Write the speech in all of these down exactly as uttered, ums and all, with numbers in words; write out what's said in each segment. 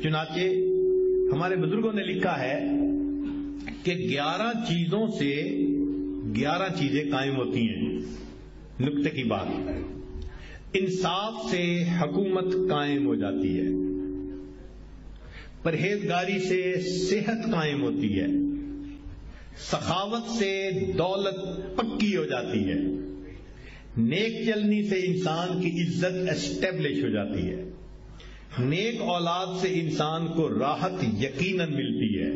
چنانچہ ہمارے بزرگوں نے لکھا ہے کہ گیارہ چیزوں سے گیارہ چیزیں قائم ہوتی ہیں. نکتے کی بات، انصاف سے حکومت قائم ہو جاتی ہے، پرہیزگاری سے صحت قائم ہوتی ہے، سخاوت سے دولت پکی ہو جاتی ہے، نیک چلنی سے انسان کی عزت اسٹیبلش ہو جاتی ہے، نیک اولاد سے انسان کو راحت یقیناً ملتی ہے،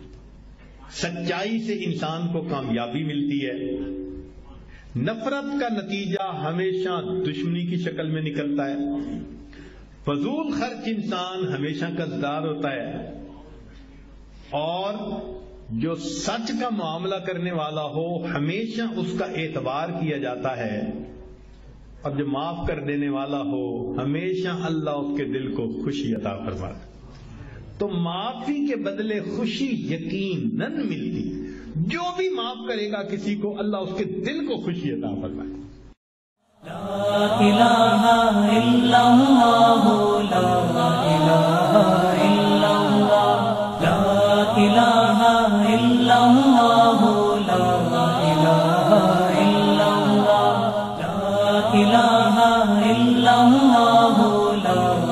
سچائی سے انسان کو کامیابی ملتی ہے، نفرت کا نتیجہ ہمیشہ دشمنی کی شکل میں نکلتا ہے، فضول خرچ انسان ہمیشہ قرضدار ہوتا ہے، اور جو سچ کا معاملہ کرنے والا ہو ہمیشہ اس کا اعتبار کیا جاتا ہے، اور جو معاف کر دینے والا ہو ہمیشہ اللہ اس کے دل کو خوشی عطا فرماتا ہے. تو معافی کے بدلے خوشی یقیناً ملتی. جو بھی معاف کرے گا کسی کو اللہ اس کے دل کو خوشی عطا فرمائے. لا الہ الا اللہ، لا الہ الا اللہ، لا الہ الا اللہ، لا الہ الا اللہ، لا الہ الا اللہ، لا